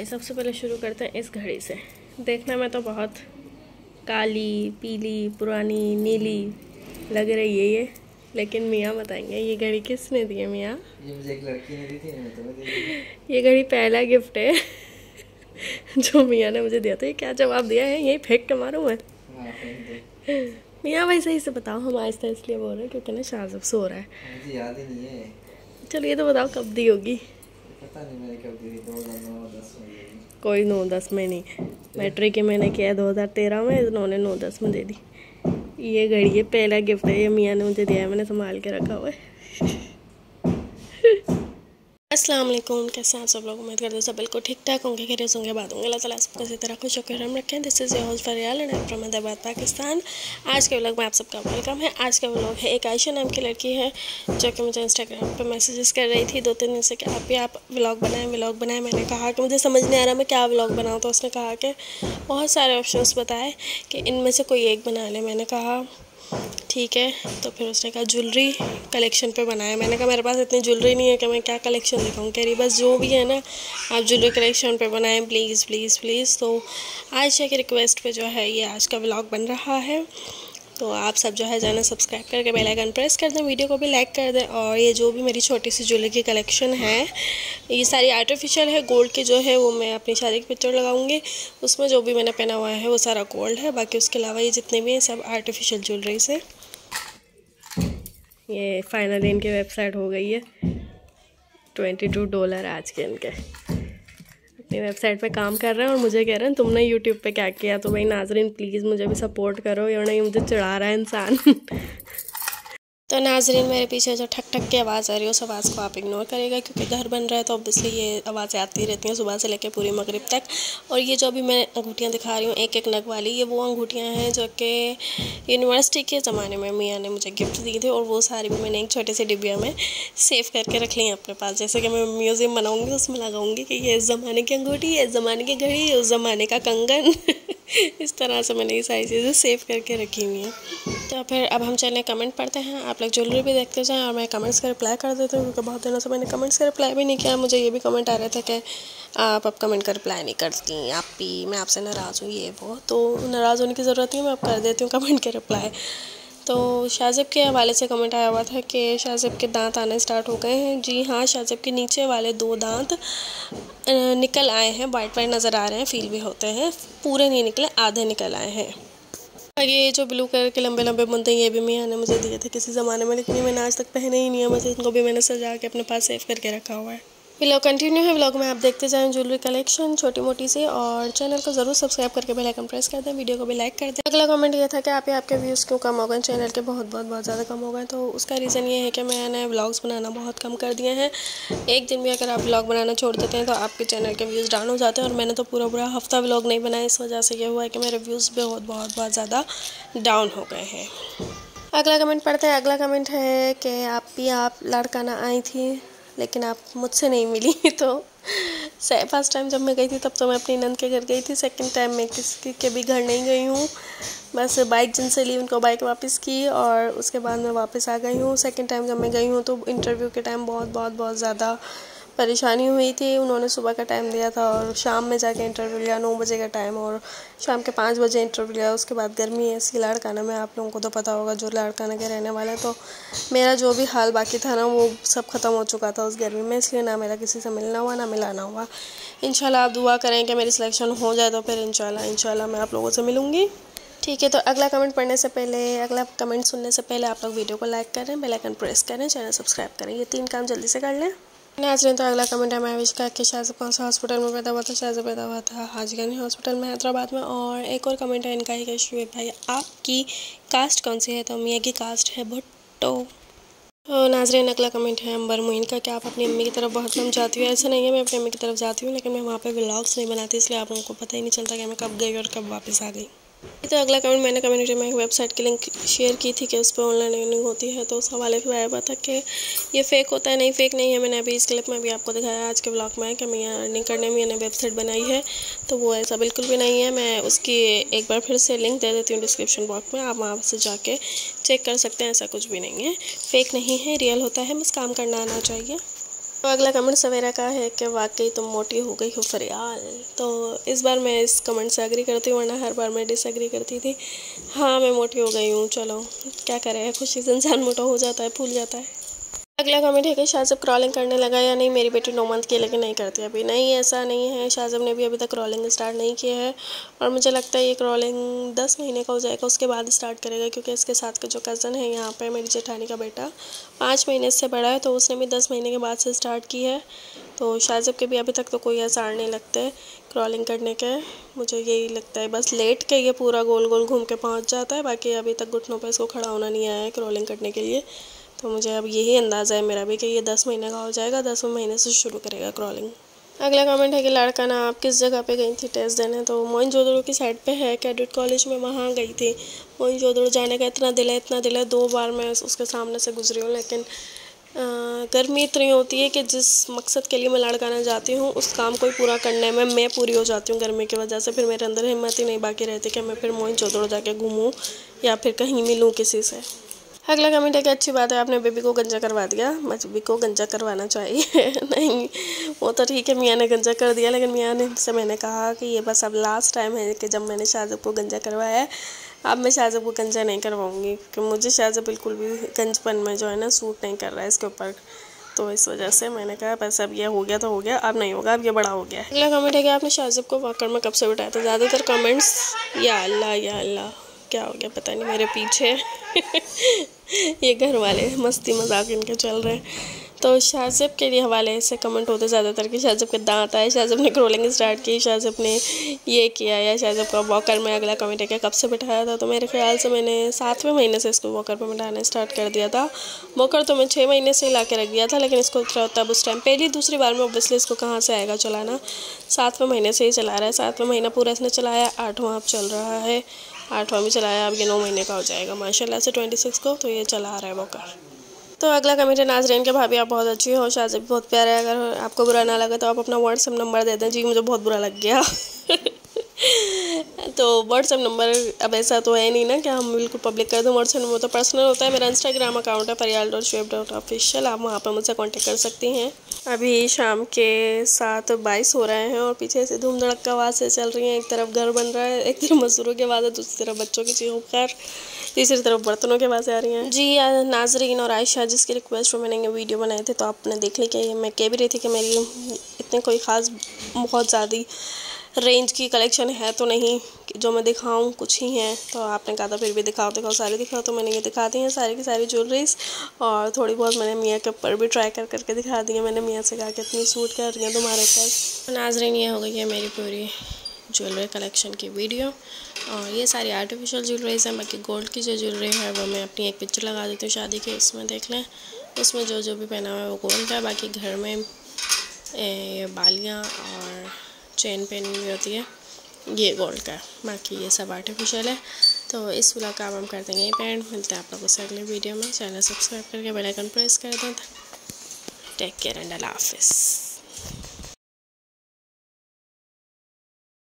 सबसे पहले शुरू करते हैं इस घड़ी से। देखने में तो बहुत काली पीली पुरानी नीली लग रही है ये, लेकिन मियाँ बताएंगे ये घड़ी किसने दी है। मियाँ, ये मुझे एक लड़की ने दी थी, मैं तुम्हें दे दी। ये घड़ी पहला गिफ्ट है जो मियाँ ने मुझे दिया था। ये क्या जवाब दिया है, यही फेंक के मारूँ मैं? हाँ, फेंक दो। मियाँ भाई सही से बताओ, हम आहिस्ता इसलिए बोल रहे हैं क्योंकि ना शाहज़ब सो रहा है। मुझे याद ही नहीं है। चलो ये तो बताओ कब दी होगी। पता नहीं मैंने कब दी थी, 2009-10 में दी थी। कोई 9-10 में नहीं, मैट्रिक के मैंने किया 2013 में, इन्होंने 9-10 में दे दी। ये घड़ी ये पहला गिफ्ट है, ये मियाँ ने मुझे दिया है, मैंने संभाल के रखा हुआ है। अस्सलाम वालेकुम, कैसे हैं आप सब लोग? उम्मीद करते हैं सब बिल्कुल ठीक ठाक होंगे, खैरियत होंगे, बात होंगे। अल्लाह ताला सबको इसी तरह खुश होकर हम रखें। This is your host Fariyal and from Ahmedabad Pakistan. आज के व्लॉग में आप सबका वेलकम है। आज का व्लॉग है, एक आयशा नाम की लड़की है जो कि मुझे इंस्टाग्राम पे मैसेजेस कर रही थी 2-3 दिन से कि आप व्लॉग बनाएं। मैंने कहा कि मुझे समझ नहीं आ रहा मैं क्या व्लॉग बनाऊँ, तो उसने कहा कि बहुत सारे ऑप्शंस बताए कि इनमें से कोई एक बना ले। मैंने कहा ठीक है, तो फिर उसने कहा ज्वेलरी कलेक्शन पे बनाया। मैंने कहा मेरे पास इतनी ज्वेलरी नहीं है कि मैं क्या कलेक्शन दिखाऊँ। कह रही बस जो भी है ना आप ज्वेलरी कलेक्शन पे बनाएं प्लीज़ प्लीज़ प्लीज़। तो आयशा की रिक्वेस्ट पे जो है ये आज का व्लॉग बन रहा है। तो आप सब जो है चैनल सब्सक्राइब करके बेल आइकन प्रेस कर दें, वीडियो को भी लाइक कर दें। और ये जो भी मेरी छोटी सी ज्वेलरी की कलेक्शन है ये सारी आर्टिफिशियल है, गोल्ड की जो है वो मैं अपनी शादी की पिक्चर लगाऊंगी, उसमें जो भी मैंने पहना हुआ है वो सारा गोल्ड है। बाकी उसके अलावा ये जितने भी हैं सब आर्टिफिशियल ज्वेलरी से। ये फाइनली इनकी वेबसाइट हो गई है, $22 आज के इनके अपनी वेबसाइट पे काम कर रहे हैं। और मुझे कह रहे हैं तुमने यूट्यूब पे क्या किया। तो भाई नाजरीन प्लीज़ मुझे भी सपोर्ट करो, या नहीं मुझे चिढ़ा रहा है इंसान। तो नाजरीन मेरे पीछे जो ठक ठक की आवाज़ आ रही है उस आवाज़ को आप इग्नोर करेगा, क्योंकि घर बन रहा है तो ऑब्वियसली ये आवाज़ें आती रहती हैं सुबह से लेकर पूरी मगरिब तक। और ये जो अभी मैं अंगूठियाँ दिखा रही हूँ एक एक नग वाली, ये वो अंगूठियाँ हैं जो कि यूनिवर्सिटी के ज़माने में मियाँ ने मुझे गिफ्ट दी थी। और वो सारी भी मैंने एक छोटे से डिब्बिया में सेव करके रख ली हैं अपने पास। जैसे कि मैं म्यूज़ियम बनाऊँगी उसमें लगाऊँगी कि ये इस ज़माने की अंगूठी, ये इस ज़माने की घड़ी, उस ज़माने का कंगन। इस तरह से मैंने ये सारी चीज़ें सेव करके रखी हुई हैं। तो फिर अब हम चलें कमेंट पढ़ते हैं। आप लोग ज्वेलरी भी देखते जाएं और मैं कमेंट्स का रिप्लाई कर देती हूँ, क्योंकि बहुत दिनों से मैंने कमेंट्स का रिप्लाई भी नहीं किया। मुझे ये भी कमेंट आ रहे थे कि आप अब कमेंट का रिप्लाई नहीं करती, आप भी मैं आपसे नाराज़ हूँ ये वो। तो नाराज़ होने की ज़रूरत नहीं है, मैं अब कर देती हूँ कमेंट के रिप्लाई। तो शाहज़ब के हवाले से कमेंट आया हुआ था कि शाहज़ब के दांत आने स्टार्ट हो गए हैं। जी हाँ, शाहज़ब के नीचे वाले 2 दांत निकल आए हैं, वाइट वाइट नज़र आ रहे हैं, फील भी होते हैं। पूरे नहीं निकले, आधे निकल आए हैं। और ये जो ब्लू कलर के लंबे लंबे बुनते हैं ये भी मियाँ ने मुझे दिए थे किसी ज़माने में, लेकिन मैंने आज तक पहने ही नहीं है। बस इनको भी मैंने सजा के अपने पास सेव करके रखा हुआ है। व्लॉग कंटिन्यू है, व्लॉग में आप देखते जाएं ज्वेलरी कलेक्शन छोटी मोटी सी। और चैनल को ज़रूर सब्सक्राइब करके बेल आइकन प्रेस कर दें, वीडियो को भी लाइक कर दें। अगला कमेंट ये था कि आपके व्यूज़ क्यों कम हो गए, चैनल के बहुत ज़्यादा कम हो गए। तो उसका रीज़न ये है कि मैंने व्लॉग्स बनाना बहुत कम कर दिए हैं। एक दिन भी अगर आप व्लॉग बनाना छोड़ देते हैं तो आपके चैनल के व्यूज़ डाउन हो जाते हैं। और मैंने तो पूरा हफ्ता व्लॉग नहीं बनाया, इस वजह से ये हुआ है कि मेरे व्यूज़ बहुत ज़्यादा डाउन हो गए हैं। अगला कमेंट पढ़ते हैं। अगला कमेंट है कि आप लड़काना आई थी लेकिन आप मुझसे नहीं मिली। तो फर्स्ट टाइम जब मैं गई थी तब तो मैं अपनी नंद के घर गई थी। सेकंड टाइम मैं किसी के भी घर नहीं गई हूँ, बस बाइक जिनसे ली उनको बाइक वापस की और उसके बाद मैं वापस आ गई हूँ। सेकंड टाइम जब मैं गई हूँ तो इंटरव्यू के टाइम बहुत ज़्यादा परेशानी हुई थी। उन्होंने सुबह का टाइम दिया था और शाम में जाके इंटरव्यू लिया, 9 बजे का टाइम, और शाम के 5 बजे इंटरव्यू लिया। उसके बाद गर्मी ऐसी लाड़काना में, आप लोगों को तो पता होगा जो लाड़काना के रहने वाले, तो मेरा जो भी हाल बाकी था ना वो सब ख़त्म हो चुका था उस गर्मी में। इसलिए ना मेरा किसी से मिलना हुआ ना मिलाना हुआ। इंशाल्लाह आप दुआ करें कि मेरी सिलेक्शन हो जाए तो फिर इंशाल्लाह मैं आप लोगों से मिलूँगी। ठीक है, तो अगला कमेंट सुनने से पहले आप लोग वीडियो को लाइक करें, बेल आइकन प्रेस करें, चैनल सब्सक्राइब करें। ये 3 काम जल्दी से कर लें। नाज़रीन, तो अगला कमेंट है महविश का कि शाहज़ब कौन सा हॉस्पिटल में पैदा हुआ था। शाहज़ब पैदा हुआ था हाजीगंज हॉस्पिटल में हैदराबाद में। और एक और कमेंट है इनका ही कि शुएब भाई आपकी कास्ट कौन सी है, तो मियाँ की कास्ट है भुट्टो। तो नाज़रीन, अगला कमेंट है अंबर मोइन का कि आप अपनी अम्मी की तरफ बहुत कम जाती हूँ। ऐसा नहीं है, मैं अपनी अम्मी की तरफ जाती हूँ लेकिन मैं वहाँ पे व्लॉग्स नहीं बनाती, इसलिए आप लोगों को पता ही नहीं चलता कि मैं कब गई और कब वापस आ गई। तो अगला कमेंट मैंने कम्युनिटी में एक वेबसाइट की लिंक शेयर की थी कि उस पर ऑनलाइन अर्निंग होती है, तो उस हवाले पे आया हुआ था कि ये फ़ेक होता है। नहीं, फ़ेक नहीं है। मैंने अभी इस क्लिप में भी आपको दिखाया आज के व्लॉग में कि मियाँ अर्निंग करने में वेबसाइट बनाई है, तो वो ऐसा बिल्कुल भी नहीं है। मैं उसकी एक बार फिर से लिंक दे देती हूँ डिस्क्रिप्शन बॉक्स में, आप वहाँ से जाके चेक कर सकते हैं। ऐसा कुछ भी नहीं है, फ़ेक नहीं है, रियल होता है, बस काम करना आना चाहिए। तो अगला कमेंट सवेरा का है कि वाकई तुम मोटी हो गई हो फरियाल। तो इस बार मैं इस कमेंट से एग्री करती हूँ, वरना हर बार मैं डिसएग्री करती थी। हाँ, मैं मोटी हो गई हूँ, चलो क्या करें, खुशी से इंसान मोटा हो जाता है, फूल जाता है। अगला कमेंट है कि शाहज़ब क्रॉलिंग करने लगा या नहीं। मेरी बेटी 9 मंथ की है लेकिन नहीं करती अभी। नहीं, ऐसा नहीं है, शाहज़ब ने भी अभी तक क्रॉलिंग स्टार्ट नहीं किया है और मुझे लगता है ये क्रॉलिंग 10 महीने का हो जाएगा उसके बाद स्टार्ट करेगा, क्योंकि इसके साथ का जो कज़न है यहाँ पे, मेरी जेठानी का बेटा 5 महीने से बड़ा है, तो उसने भी 10 महीने के बाद से स्टार्ट की है। तो शाहज़ब के भी अभी तक तो कोई आसार नहीं लगते क्रॉलिंग करने के। मुझे यही लगता है बस लेट के ये पूरा गोल गोल घूम के पहुँच जाता है, बाकी अभी तक घुटनों पर इसको खड़ा होना नहीं आया है क्रॉलिंग करने के लिए। तो मुझे अब यही अंदाज़ा है मेरा भी कि ये 10 महीने का हो जाएगा, 10वें महीने से शुरू करेगा क्रॉलिंग। अगला कमेंट है कि लड़का ना आप किस जगह पे गई थी टेस्ट देने। तो मोइनजोदड़ो की साइड पे है, कैडेट कॉलेज में, वहाँ गई थी। मोइनजोदड़ो जाने का इतना दिल है 2 बार मैं उसके सामने से गुजरी हूँ, लेकिन गर्मी इतनी होती है कि जिस मकसद के लिए मैं लड़काना जाती हूँ उस काम को ही पूरा करने में मैं पूरी हो जाती हूँ गर्मी की वजह से। फिर मेरे अंदर हिम्मत ही नहीं बाकी रहती कि मैं फिर मोइनजोदड़ो जाके घूमूँ या फिर कहीं मिलूँ किसी से। अगला कमेंट है कि अच्छी बात है आपने बेबी को गंजा करवा दिया। बेबी को गंजा करवाना चाहिए नहीं, वो तो ठीक है, मियाँ ने गंजा कर दिया, लेकिन मियाँ ने से मैंने कहा कि ये बस अब लास्ट टाइम है कि जब मैंने शाहज़ब को गंजा करवाया है, अब मैं शाहज़ब को गंजा नहीं करवाऊँगी, क्योंकि मुझे शाहज़ब बिल्कुल भी गंजपन में जो है ना सूट नहीं कर रहा है इसके ऊपर। तो इस वजह से मैंने कहा बस अब ये हो गया तो हो गया, अब नहीं होगा, अब ये बड़ा हो गया। अगला कमेंट है कि आपने शाहज़ब को वॉकर में कब से बिठाया था। ज़्यादातर कमेंट्स या अल्लाह क्या हो गया पता नहीं मेरे पीछे ये घर वाले मस्ती मजाक इनके चल रहे हैं। तो शाहज़ब के लिए हवाले से कमेंट होते ज़्यादातर कि शाहज़ब के दांत आए, शाहज़ब ने क्रॉलिंग स्टार्ट की, शाहज़ब ने ये किया, या शाहज़ब का वॉकर में। अगला कमेंट है कि कब से बिठाया था। तो मेरे ख्याल से मैंने 7वें महीने से इसको वॉकर पर बिठाना स्टार्ट कर दिया था। वॉकर तो मैं 6 महीने से ला के रख दिया था, लेकिन इसको तब उस टाइम पहली दूसरी बार में ऑब्वियसली इसको कहाँ से आएगा चलाना। 7वें महीने से ही चला रहा है, 7वां महीना पूरा इसने चलाया, 8वां अब चल रहा है, 8वां भी चलाया, अब ये 9 महीने का हो जाएगा माशाल्लाह से 26 को। तो ये चला रहा है वॉकर। तो अगला कमेंट है नाजरीन के भाभी आप बहुत अच्छी हो, शाहज़ब बहुत प्यारा है, अगर आपको बुरा ना लगे तो आप अपना व्हाट्सएप नंबर दे दें। जी मुझे बहुत बुरा लग गया तो व्हाट्सएप नंबर अब ऐसा तो है नहीं ना कि हम बिल्कुल पब्लिक कर दें। व्हाट्सएप नंबर तो पर्सनल होता है। मेरा इंस्टाग्राम अकाउंट है faryal.shoaib.official, आप वहाँ पर मुझसे कांटेक्ट कर सकती हैं। अभी शाम के 7:22 हो रहे हैं और पीछे से धूम धड़का आवाज़ें चल रही हैं। एक तरफ घर बन रहा है, एक तरफ मजदूरों की आवाज़ है, दूसरी तरफ बच्चों की चीखों, तीसरी तरफ बर्तनों की आवाज़ें आ रही हैं। जी नाजरीन और आयशा जिसकी रिक्वेस्ट पर मैंने ये वीडियो बनाए थे, तो आपने देख ली कि मैं कह भी रही थी कि मेरी इतने कोई ख़ास बहुत ज़्यादा रेंज की कलेक्शन है तो नहीं जो मैं दिखाऊं, कुछ ही हैं। तो आपने कहा था फिर भी दिखाओ सारी दिखाओ, तो मैंने ये दिखा दी हैं सारी की सारी ज्वेलरीज, और थोड़ी बहुत मैंने मियाँ के ऊपर भी ट्राई करके दिखा दी है। मैंने मियाँ से कहा कि इतनी सूट कर रही हैं तुम्हारे ऊपर। नाजरीन ये हो गई है मेरी पूरी ज्वेलरी कलेक्शन की वीडियो, और ये सारी आर्टिफिशियल ज्वेलरीज हैं। बाकी गोल्ड की जो ज्वेलरी है वो मैं अपनी एक पिक्चर लगा देती हूँ शादी की, इसमें देख लें, उसमें जो भी पहना हुआ है वो गोल्ड का है। बाकी घर में ये बालियाँ और चेन पहनी हुई होती है ये गोल्ड का, बाकी ये सब आर्टिफिशियल है। तो इस व्लॉग का हम कर देंगे पेंट। मिलते हैं आप लोगों से अगले वीडियो में। चैनल सब्सक्राइब करके बेल आइकन प्रेस कर दें। टेक केयर एंड अल्लाह हाफिज़।